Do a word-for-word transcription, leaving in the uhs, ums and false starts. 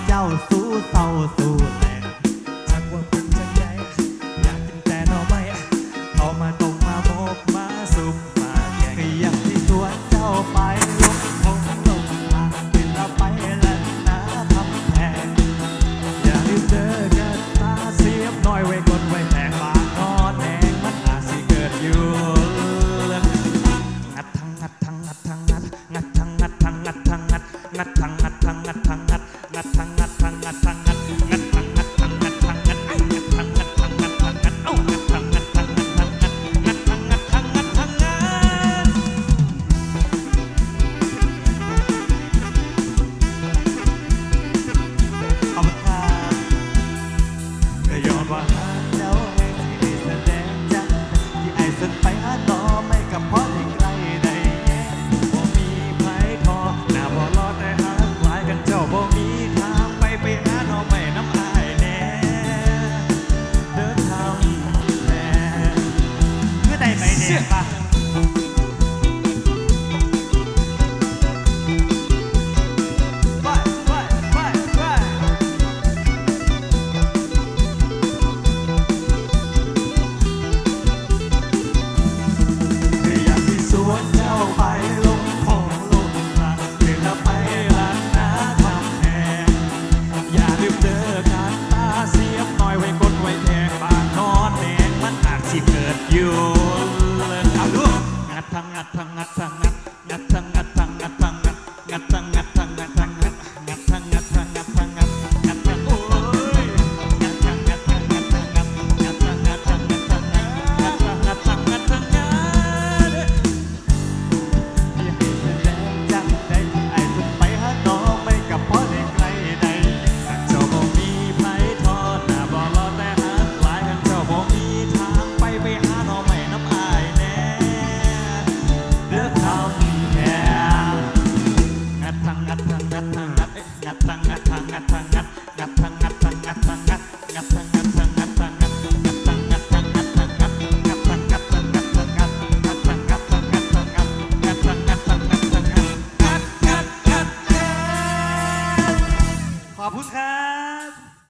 เจ้าสู้เศร้าสู้แรงหากว่าเป็นจังใดอยากกินแต่หน่อไม้เอามาต้มมาโมกมาสุกมาแกงอยากที่สวนเจ้าไปลงคงลงทางเป็นละไปและนาทำแพงอย่าลืมเด้อเกิดมาเสียบน้อยไว้กดไว้แทงบางนอนแดงมันอาจสิเกิดอยู่งัดทั้งงัดทั้งงัดทั้งงัดงัดทั้งงัดทั้งงัดทั้งงัดงัดทั้งงัดทั้งงัดทั้งงัดงัดทั้งงัดทั้งงัดทั้งงัดงัด